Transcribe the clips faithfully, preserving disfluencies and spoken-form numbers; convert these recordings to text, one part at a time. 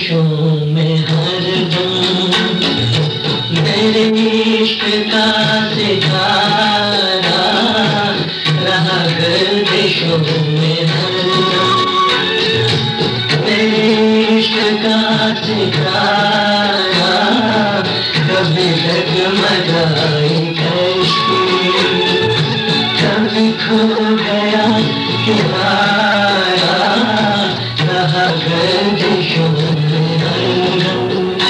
गर्दिशों में हरदम मेरे इश्क का सितारा रहा, गर्दिशों में हरदम मेरे इश्क का सितारा, कभी डगमगाई कश्ती, कभी खो गया किनारा, रहा गर्दिशों में हरदम।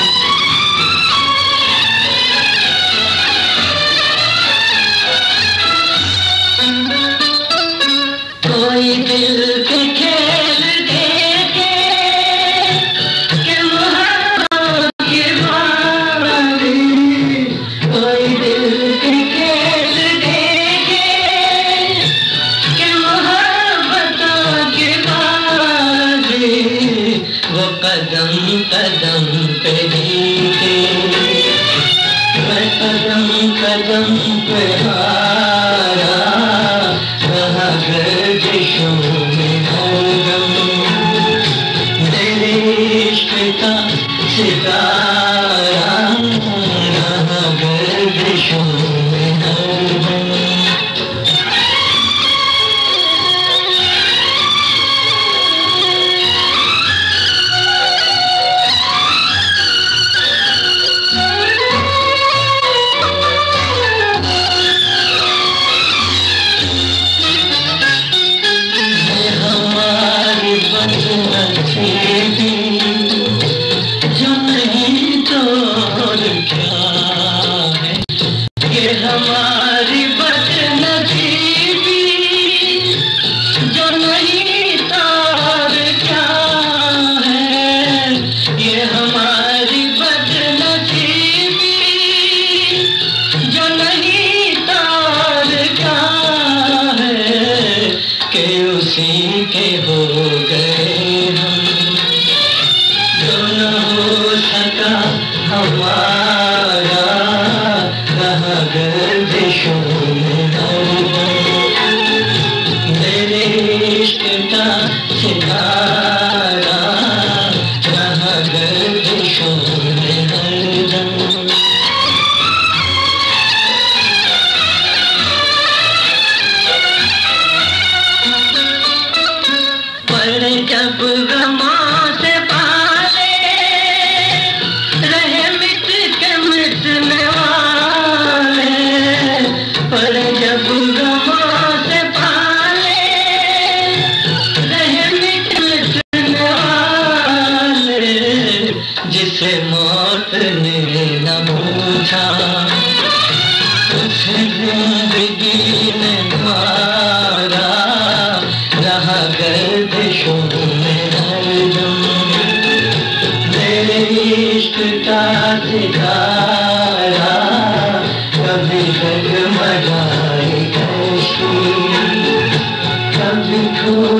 कोई दिल के खेल देखे कि मोहब्बत की बारी, कोई दिल के खेल देखे कि मोहब्बत की बारी, वो कदम कदम पे जीते, मैं कदम कदम पे हारा, रहा गर्दिशों में हरदम मेरे इश्क का सितारा, रहा गर्दिशों में हरदम। जो नहीं तो और क्या है, ये हमारी बदनसीबी, जो नहीं तो और क्या है, ये हमारी बदनसीबी, जो नहीं तो और क्या है, कि उसी के हो गए हम, जो न हो सका हमारा, रहा गर्दिशों में हरदम मेरे इश्क का सितारा, रहा गर्दिशों में हरदम। पर जब गमों से पाले रहे मिट के मिटने वाले, पर जब गमों से पाले रहे मिट मिटने वाले, जिसे मौत ने न पूछा उसे जिंदगी ने मारा, रहा गर्दिशों में हरदम मेरे इश्क का सितारा, कभी डगमगाई कश्ती, कभी खो